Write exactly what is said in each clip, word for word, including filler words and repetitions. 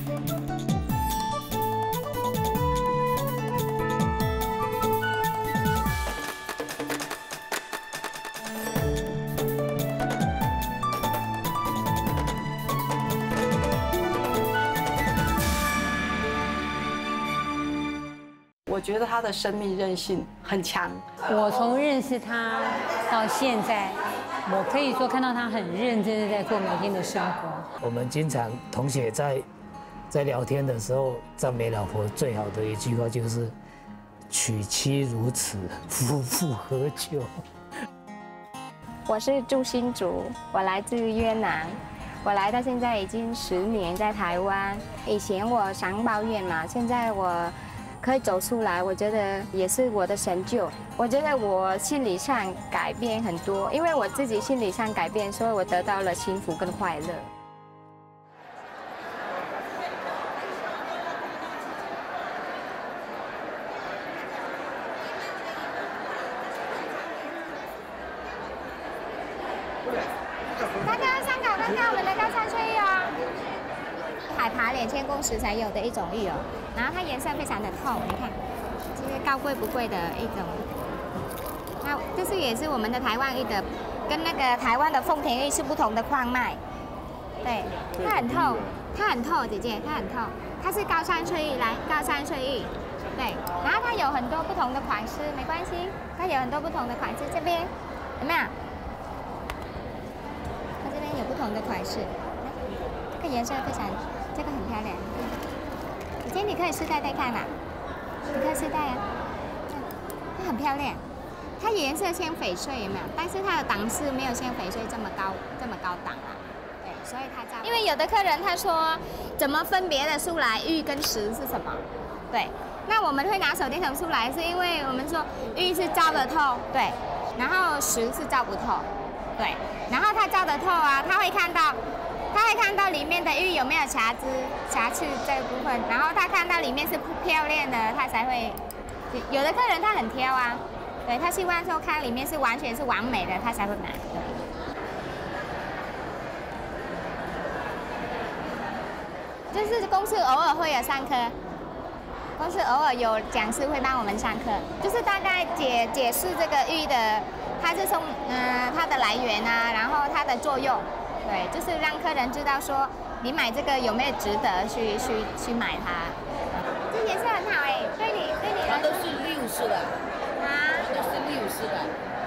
我觉得他的生命韧性很强。 我从认识他到现在，我可以说看到他很认真的在过每天的生活。 我们经常同学在在聊天的时候，赞美老婆最好的一句话就是“娶妻如此，夫复何求”。 我是祝新竹，我来自越南。我来到现在已经十年，在台湾。以前我常抱怨嘛，现在我可以走出来，我觉得也是我的成就。我觉得我心理上改变很多，因为我自己心理上改变，所以我得到了幸福跟快乐。 大家香港看看我们的高山翠玉哦，海爬两千公尺才有的一种玉哦，然后它颜色非常的透，你看，这是高贵不贵的一种。那这是也是我们的台湾玉的，跟那个台湾的丰田玉是不同的矿脉。对，它很透，它很透，姐姐，它很透，它是高山翠玉，来高山翠玉。对，然后它有很多不同的款式，没关系，它有很多不同的款式，这边有没有？这边有不同的款式，这个颜色非常，这个很漂亮。姐姐，你可以试戴戴看嘛，你可以试戴啊，它很漂亮。它颜色像翡翠有没有？但是它的档次没有像翡翠这么高，这么高档啊。对，所以它叫。因为有的客人他说，怎么分别的出来玉跟石是什么？对，那我们会拿手电筒出来，是因为我们说玉是照得透，对，然后石是照不透。对，然后它照得透啊，他会看到，他会看到里面的玉有没有瑕疵、瑕疵这个部分，然后他看到里面是漂亮的，他才会。有的客人他很挑啊，对他希望说看里面是完全是完美的，他才会买。就是公司偶尔会有上课，公司偶尔有讲师会帮我们上课，就是大概解解释这个玉的。它是从呃它的来源啊，然后它的作用，对，就是让客人知道说你买这个有没有值得去去去买它。这颜色很好哎，对你对你来说。它都是六十的。啊？都是六十的。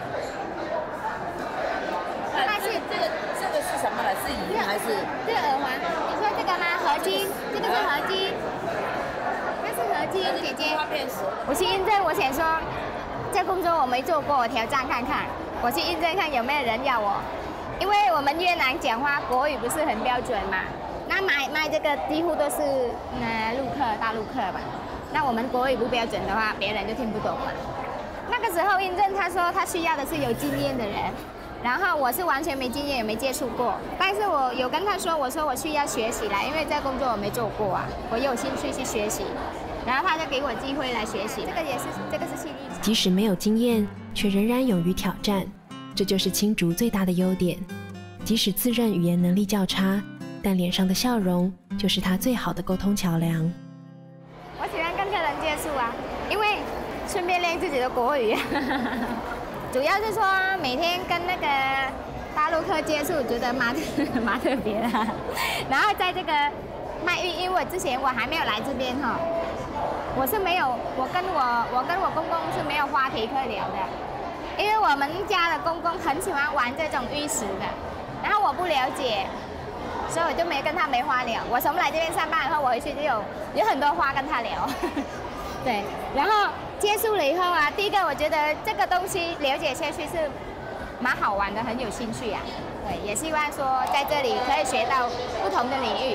但是这个这个是什么呢？是银还是？这个耳环，你说这个吗？合金，这个是合金。它是合金，姐姐。我去印证，我想说。这工作我没做过，我挑战看看，我去印证看有没有人要我。因为我们越南讲话国语不是很标准嘛，那买卖这个几乎都是呃陆客、大陆客嘛。那我们国语不标准的话，别人就听不懂了。那个时候印证他说他需要的是有经验的人，然后我是完全没经验也没接触过，但是我有跟他说，我说我需要学习啦，因为这工作我没做过啊，我有兴趣去学习。然后他就给我机会来学习，这个也是，这个是幸运。 即使没有经验，却仍然勇于挑战，这就是青竹最大的优点。即使自认语言能力较差，但脸上的笑容就是他最好的沟通桥梁。 我喜欢跟客人接触啊，因为顺便练自己的国语。主要是说每天跟那个大陆客接触，觉得蛮蛮特别的。然后在这个卖玉，因为我之前我还没有来这边哈。我是没有，我跟我我跟我公公是没有话题可以聊的，因为我们家的公公很喜欢玩这种玉石的，然后我不了解，所以我就没跟他没话聊。我从来这边上班以后，我回去就有有很多话跟他聊，对，然后接触了以后啊，第一个我觉得这个东西了解下去是蛮好玩的，很有兴趣啊，对，也希望说在这里可以学到不同的领域。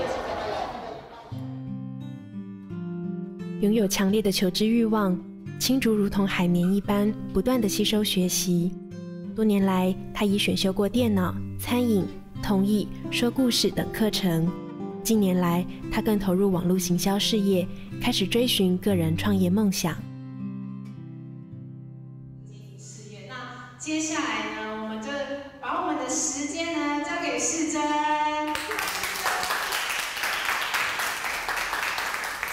拥有强烈的求知欲望，青竹如同海绵一般，不断地吸收学习。多年来，他已选修过电脑、餐饮、通译、说故事等课程。近年来，他更投入网络行销事业，开始追寻个人创业梦想。 那接下来呢，我们就把我们的时间呢交给世珍。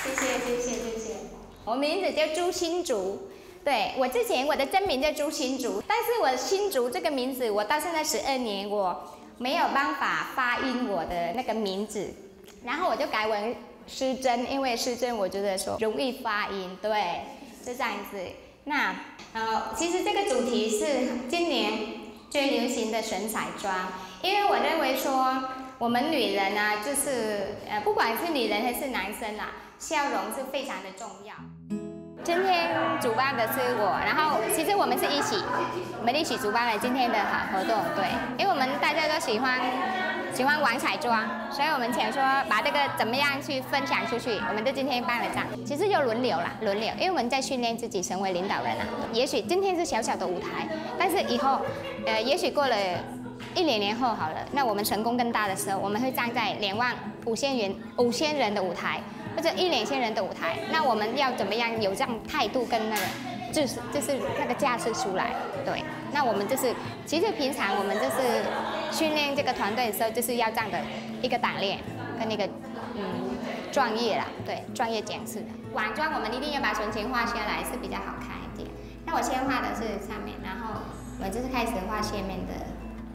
谢谢谢谢谢谢。我名字叫朱新竹，对我之前我的真名叫朱新竹，但是我新竹这个名字，我到现在十二年我没有办法发音我的那个名字，然后我就改为施珍，因为施珍我觉得说容易发音，对，就这样子。那呃，其实这个主题是今年最流行的神彩妆，因为我认为说我们女人啊，就是呃，不管是女人还是男生啊，笑容是非常的重要。今天主办的是我，然后其实我们是一起，我们一起主办了今天的活动，对，因为我们大家都喜欢喜欢玩彩妆，所以我们想说把这个怎么样去分享出去，我们就今天办了这样。其实就轮流啦，轮流，因为我们在训练自己成为领导人啊。也许今天是小小的舞台，但是以后，呃，也许过了一两年后好了，那我们成功更大的时候，我们会站在两万五千人五千人的舞台。或者一两千人的舞台，那我们要怎么样有这样态度跟那个，就是就是那个架势出来，对。那我们就是，其实平常我们就是训练这个团队的时候，就是要这样的一个打练跟那个嗯专业啦，对，专业讲师的。晚妆我们一定要把唇形画下来，是比较好看一点。那我先画的是上面，然后我就是开始画下面的。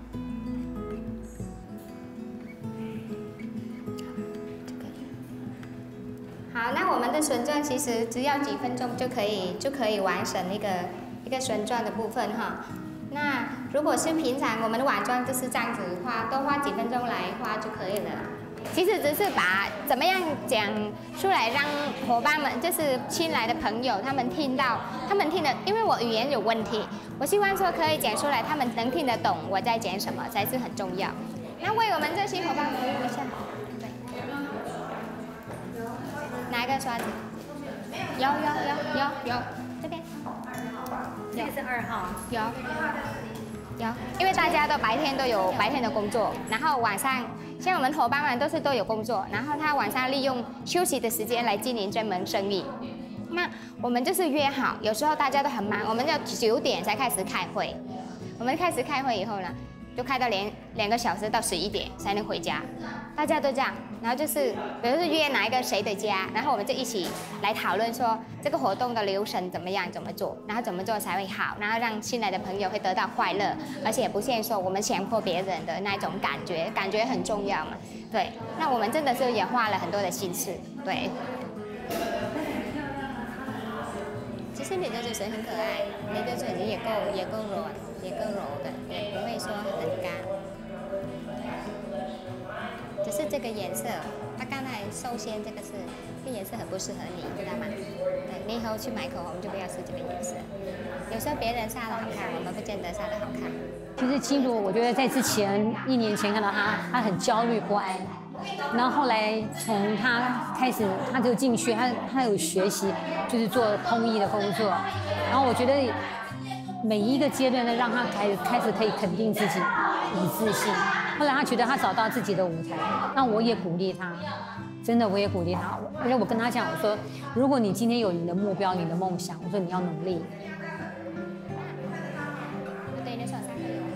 好，那我们的唇状其实只要几分钟就可以就可以完成一个一个唇状的部分哈。那如果是平常我们的晚妆就是这样子画，多花几分钟来画就可以了。其实只是把怎么样讲出来，让伙伴们就是新来的朋友他们听到，他们听得，因为我语言有问题，我希望说可以讲出来，他们能听得懂我在讲什么才是很重要。那为我们这些伙伴服务一下。哪一个刷子？有有有有有，这边。 这个是二号。 有。有，因为大家都白天都有白天的工作，然后晚上，像我们伙伴们都是都有工作，然后他晚上利用休息的时间来经营这门生意。那我们就是约好，有时候大家都很忙，我们要九点才开始开会。我们开始开会以后呢，就开到两两个小时到十一点才能回家，大家都这样。然后就是，比如是约哪一个谁的家，然后我们就一起来讨论说这个活动的流程怎么样，怎么做，然后怎么做才会好，然后让新来的朋友会得到快乐，而且不限说我们强迫别人的那种感觉，感觉很重要嘛。对，那我们真的是也花了很多的心思，对。其实你的嘴唇很可爱，你的嘴唇也够也够软，也够柔的，也不会说很干。只是这个颜色，它刚才寿仙这个是，这颜色很不适合你，知道吗？对，你以后去买口红就不要试这个颜色。有时候别人擦的好看，我们不见得擦的好看。 其实青竹，我觉得在之前一年前看到他，他很焦虑不安，然后后来从他开始，他就进去，他他有学习，就是做通译的工作，然后我觉得每一个阶段呢，让他开开始可以肯定自己，以自信。后来他觉得他找到自己的舞台，那我也鼓励他，真的我也鼓励他。而且我跟他讲，我说，如果你今天有你的目标、你的梦想，我说你要努力。 对，你手上可以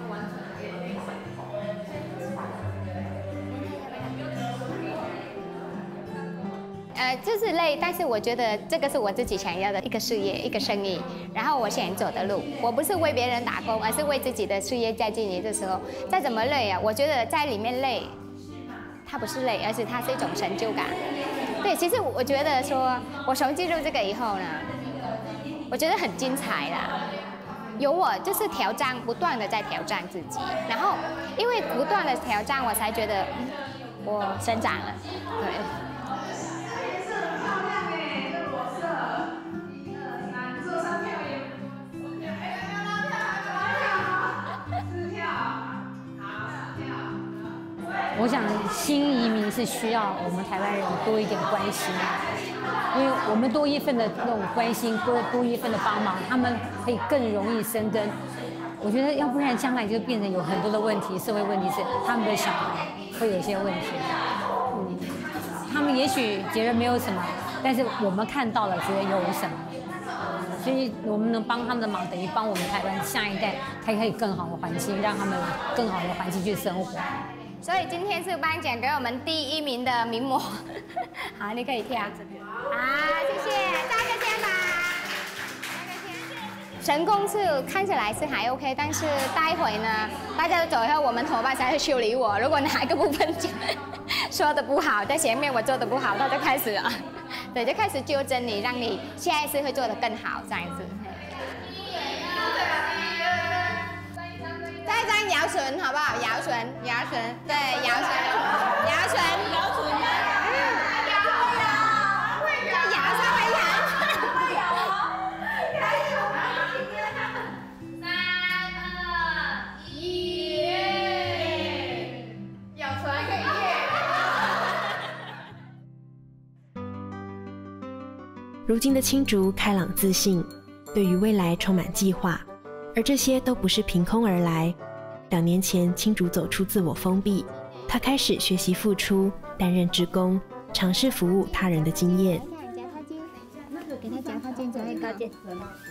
呃，就是累，但是我觉得这个是我自己想要的一个事业，一个生意，然后我想走的路，我不是为别人打工，而是为自己的事业在经营的时候，再怎么累啊，我觉得在里面累，它不是累，而是它是一种成就感。对，其实我觉得说，我从进入这个以后呢，我觉得很精彩啦。有我就是挑战，不断的在挑战自己，然后因为不断的挑战，我才觉得、嗯、我成长了，对。 我想新移民是需要我们台湾人多一点关心，因为我们多一份的那种关心，多多一份的帮忙，他们可以更容易生根。我觉得要不然将来就变成有很多的问题，社会问题是他们的小孩会有一些问题，嗯，他们也许觉得没有什么，但是我们看到了觉得有什么，所以我们能帮他们的忙，等于帮我们台湾下一代才可以更好的环境，让他们更好的环境去生活。 所以今天是颁奖给我们第一名的名模， 好，你可以跳。啊，谢谢，搭个肩膀。成功是看起来是还 OK， 但是待会呢，大家都走以后，我们伙伴才会修理我。如果哪一个部分说的不好，在前面我做的不好，他就开始了，对，就开始纠正你，让你下一次会做得更好，这样子。再张摇唇好不好？摇唇，摇唇，对，摇唇，摇唇，摇唇，嗯，摇摇，会摇，摇稍微摇。 如今的青竹开朗自信，对于未来充满计划，而这些都不是凭空而来。两年前，青竹走出自我封闭，他开始学习付出，担任志工，尝试服务他人的经验。 给他夹套巾，才会高兴。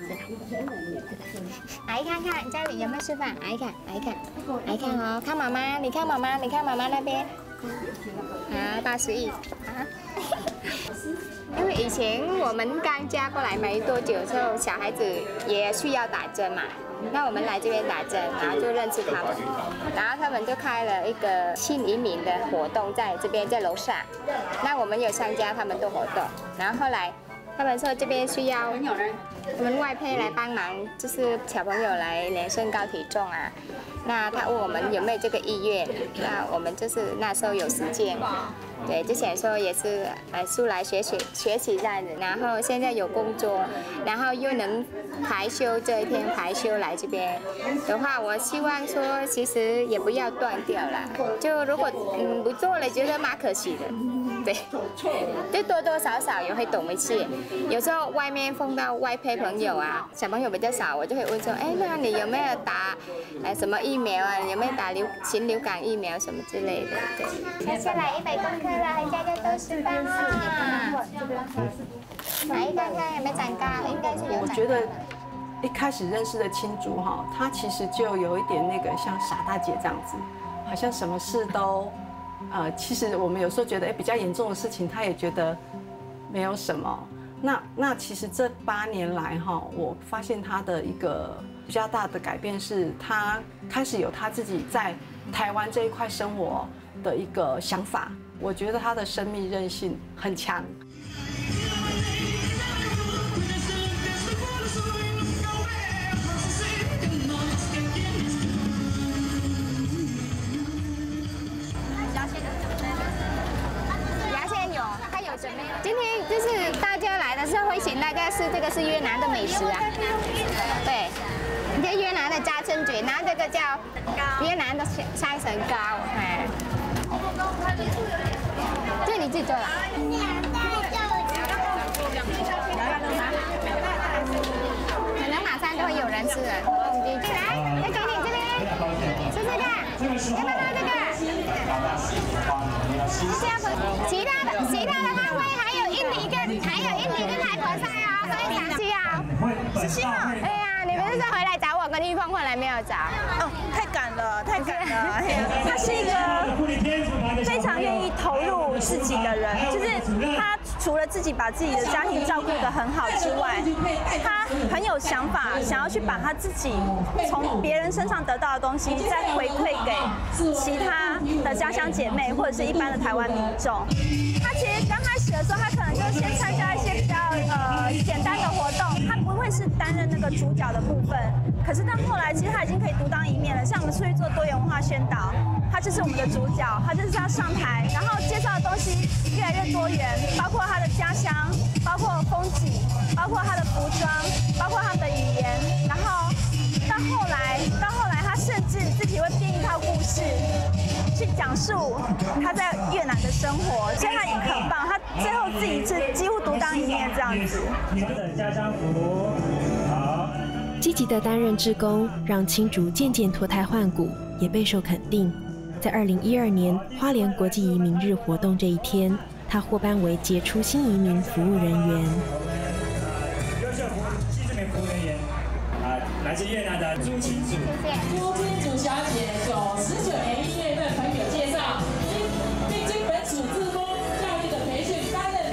阿姨看看家里有没有示范？阿姨看，阿姨看，阿姨看哦，看妈妈，你看妈妈，你看妈妈那边。啊，八十亿啊！因为以前我们刚嫁过来没多久之后，小孩子也需要打针嘛，那我们来这边打针，然后就认识他们，然后他们就开了一个新移民的活动，在这边在楼上，那我们有参加他们的活动，然后后来他们说这边需要我们外配来帮忙，就是小朋友来量身高体重啊。那他问我们有没有这个意愿，那我们就是那时候有时间，对，就想说也是来出来学习学习这样子，然后现在有工作，然后又能排休这一天排休来这边的话，我希望说其实也不要断掉了，就如果嗯不做了，觉得蛮可惜的。对，就多多少少也会懂一些。有时候外面碰到外配朋友啊，小朋友比较少，我就会问说，哎，那你有没有打呃什么疫苗啊？有没有打流禽流感疫苗什么之类的？对。接下来一百公克了，大家都是八号。来看看有没有长高，应该是有长高。 我觉得一开始认识的青竹哈，她其实就有一点那个像傻大姐这样子，好像什么事都。呃，其实我们有时候觉得，哎，比较严重的事情，他也觉得没有什么。那那其实这八年来哈，我发现他的一个比较大的改变是，他开始有他自己在台湾这一块生活的一个想法。我觉得他的生命韧性很强。 今天就是大家来的时候会请大家吃这个是越南的美食啊，对，这越南的炸春卷，然后这个叫越南的三层糕，哎，这你自己做的？可能马上就会有人吃了。来，再给你这边，吃这个，要不要这个？其他的其他的摊位还有印尼跟还有印尼跟泰国菜哦，所以想去哦。是吗？对呀，你们是回来找我跟玉凤，后来没有找。 哦，太赶了，太赶了。他是一个非常愿意投入自己的人，就是他除了自己把自己的家庭照顾得很好之外，他很有想法，想要去把他自己从别人身上得到的东西再回馈给其他的家乡姐妹或者是一般的台湾民众。他其实刚开始的时候，他可能就先参加一些比较呃简单的活动，他不会是担任那个主角的部分。可是到后来，其实他已经可以独当一面了。像我们出去做多元文化宣导，他就是我们的主角，他就是要上台，然后介绍的东西越来越多元，包括他的家乡，包括风景，包括他的服装，包括他的语言，然后到后来，到后来他甚至自己会编一套故事，去讲述他在越南的生活，所以他也很棒。他最后自己是几乎独当一面这样子。 家乡服，好。 积极的担任志工，让青竹渐渐脱胎换骨，也备受肯定。在二零一二年花莲国际移民日活动这一天，他获颁为杰出新移民服务人员。 优秀新移民服务人员，啊，来自越南的朱青竹。朱青竹小姐，九十九年一月份朋友介绍，经历经本属志工教育的培训，担任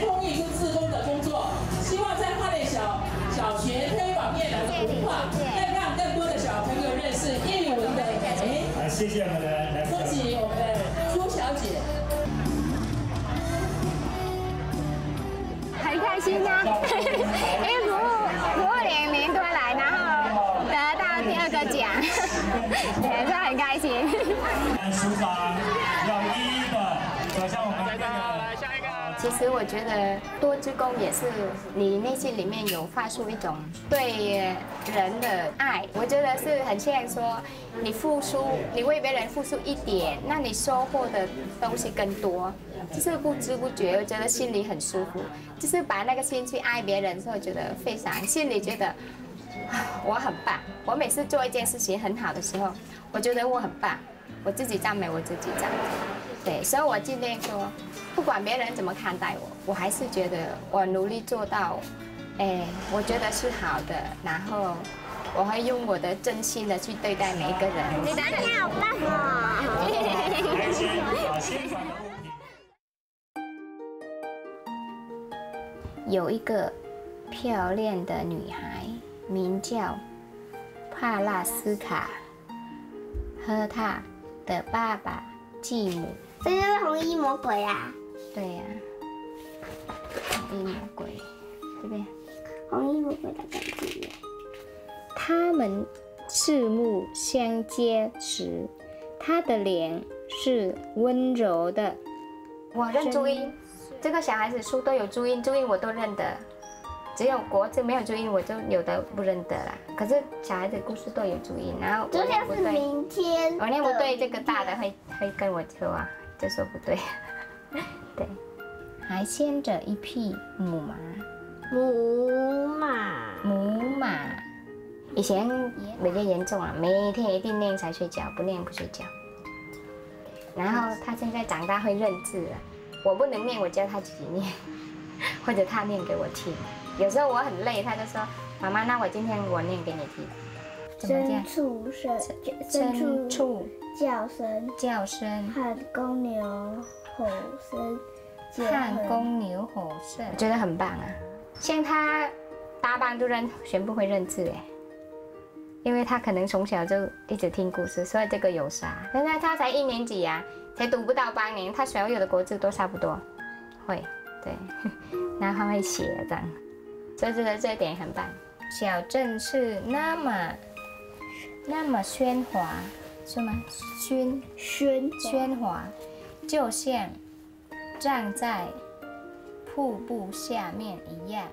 谢谢我们的来宾。恭喜我们的朱小姐。 很开心呀、啊，因为服务服务两年多来，然后得到第二个奖，也是很开心。 书房要一一的走向我们这个。 其实我觉得多志工也是你内心里面有发出一种对人的爱，我觉得是很像说你付出，你为别人付出一点，那你收获的东西更多，就是不知不觉，我觉得心里很舒服，就是把那个心去爱别人的时候，觉得非常心里觉得我很棒。我每次做一件事情很好的时候，我觉得我很棒，我自己赞美我自己这样子。对，所以我尽量说，不管别人怎么看待我，我还是觉得我努力做到，哎，我觉得是好的，然后我会用我的真心的去对待每一个人。 你的天好棒哦！ 有一个漂亮的女孩，名叫帕拉斯卡，和她的爸爸继母。 这就是红衣魔鬼啊！ 对呀、啊，红衣魔鬼，对不对？ 红衣魔鬼的感觉。 他们四目相接时，他的脸是温柔的。我认注音，这个小孩子书都有注音，注音我都认得，只有国字没有注音，我就有的不认得啦。可是小孩子故事都有注音，然后我念不对， 明天我念不对，这个大的会会跟我说啊，就说不对。对，还牵着一匹母马。 母马， 母马，以前比较严重啊，每天一定念才睡觉，不念不睡觉。然后他现在长大会认字了，我不能念，我教他自己念，或者他念给我听。有时候我很累，他就说：“妈妈，那我今天我念给你听。”怎么这样？ 牲畜声， 牲畜叫声， 叫声， 和公牛吼声， 和公牛吼声，我觉得很棒啊。像他大班主任全部会认字哎，因为他可能从小就一直听故事，所以这个有啥？现在他才一年级呀、啊，才读不到八年，他所有的国字都差不多会，对，然后他会写这样，所以觉得这一点很棒。小镇是那么那么喧哗，是吗？喧喧喧哗，就像站在瀑布下面一样。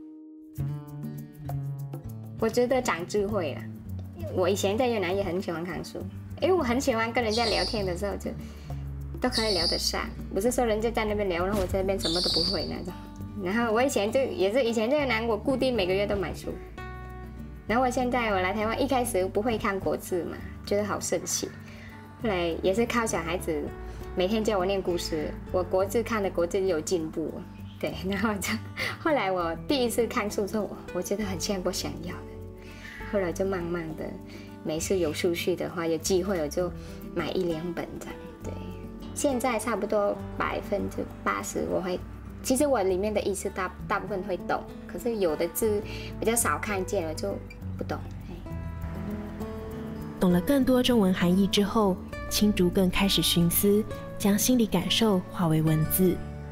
我觉得长智慧了。我以前在越南也很喜欢看书，因为我很喜欢跟人家聊天的时候就都可以聊得上，不是说人家在那边聊，然后我在那边什么都不会那种。然后我以前就也是以前在越南，我固定每个月都买书。然后我现在我来台湾，一开始不会看国字嘛，觉得好神奇。后来也是靠小孩子每天教我念故事，我国字看的国字有进步。对，然后就后来我第一次看书之后，我觉得很像我想要的。后来就慢慢的，每次有出去的话，有机会我就买一两本这样。对，现在差不多百分之八十我会，其实我里面的意思大大部分会懂，可是有的字比较少看见，我就不懂。 懂了更多中文含义之后，青竹更开始寻思，将心理感受化为文字。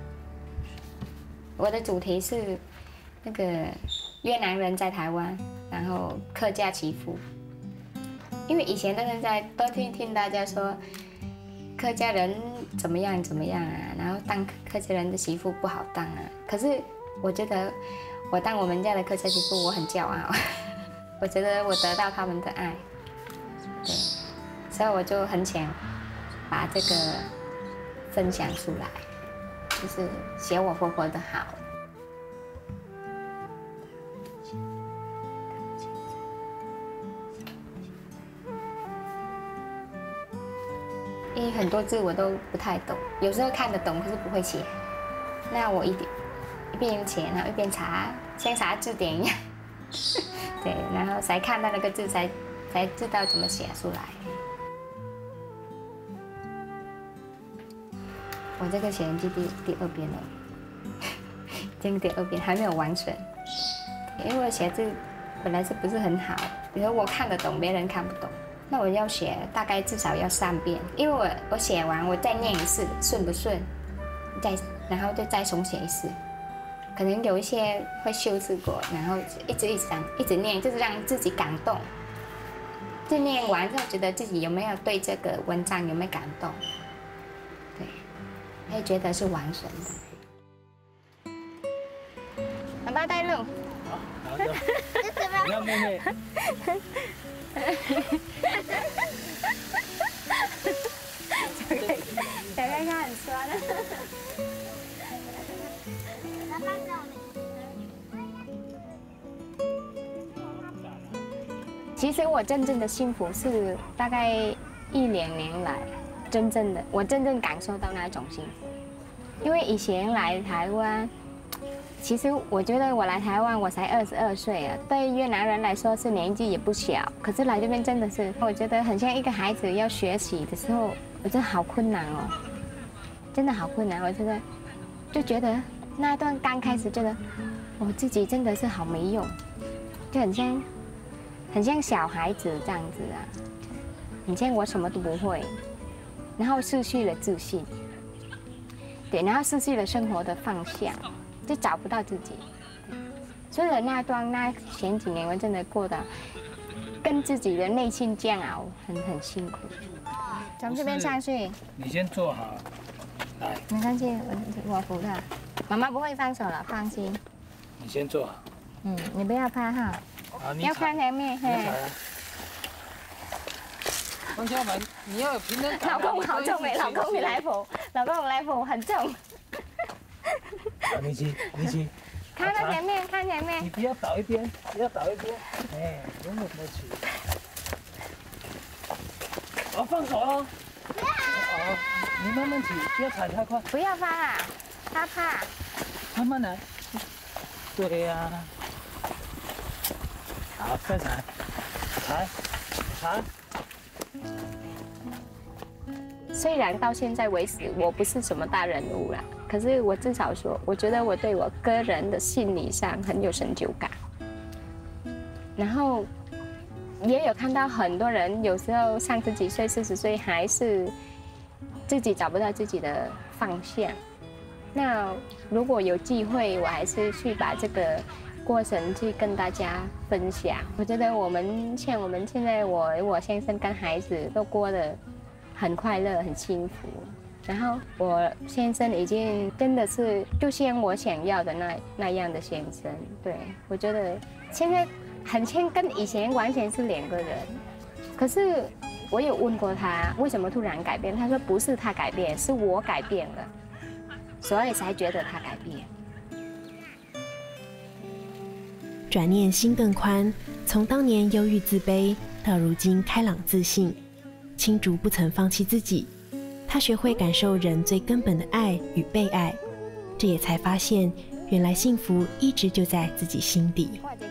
我的主题是那个越南人在台湾，然后客家媳妇。因为以前都是在都听听大家说客家人怎么样怎么样啊，然后当客家人的媳妇不好当啊。可是我觉得我当我们家的客家媳妇，我很骄傲。我觉得我得到他们的爱，对，所以我就很想把这个分享出来。就是写我婆婆的好，因为很多字我都不太懂，有时候看得懂，可是不会写。那我一点一边写，然后一边查，像查字典一样。对，然后才看到那个字，才才知道怎么写出来。我这个写日记第第二遍了，这个第二遍还没有完成，因为我写字本来是不是很好，比如我看得懂，别人看不懂， 那我要写大概至少要三遍，因为我我写完我再念一次，顺不顺，再然后就再重写一次。可能有一些会修饰过，然后一直一直讲，一直念，就是让自己感动。就念完之后，觉得自己有没有对这个文章有没有感动？对，会觉得是完成的。爸爸带路。 好的。不要妹妹。 小哥哥很酸。其实我真正的幸福是大概一两年来，真正的我真正感受到那种幸福。因为以前来台湾，其实我觉得我来台湾我才二十二岁啊，对越南人来说是年纪也不小。可是来这边真的是，我觉得很像一个孩子要学习的时候，我觉得好困难哦，真的好困难。我觉得就觉得那一段刚开始觉得我自己真的是好没用，就很像。很像小孩子这样子啊，很像我什么都不会，然后失去了自信，对，然后失去了生活的方向，就找不到自己。所以那段那前几年我真的过得跟自己的内心煎熬，很很辛苦。从这边上去， 你先坐好，来， 没关系，我我扶他，妈妈不会放手了，放心。 你先坐好。 嗯，你不要怕哈。 好，你要看前面，嘿。 方向盘，你要有平衡感。 老公好重哎，老公你来扶，老公我来扶，很重。 好，你骑，你骑。 看到前面，看前面。 你不要倒一边，不要倒一边，哎，永远的骑。好，放手哦。好，你慢慢骑，不要踩太快。 不要怕啊，他怕。 慢慢来。对呀。好，再踩，踩，踩。 虽然到现在为止我不是什么大人物啦，可是我至少说，我觉得我对我个人的心理上很有成就感。然后也有看到很多人，有时候三十几岁、四十岁还是自己找不到自己的方向。那如果有机会，我还是去把这个过程去跟大家分享。我觉得我们像我们现在，我我先生跟孩子都过得很快乐、很幸福。然后我先生已经真的是就像我想要的那那样的先生。对，我觉得现在很像跟以前完全是两个人。可是我有问过他为什么突然改变，他说不是他改变，是我改变了，所以才觉得他改变。 转念心更宽，从当年忧郁自卑到如今开朗自信，青竹不曾放弃自己。他学会感受人最根本的爱与被爱，这也才发现，原来幸福一直就在自己心底。 或者